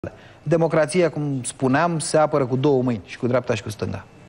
Democrația, cum spuneam, se apără cu două mâini, și cu dreapta și cu stânga.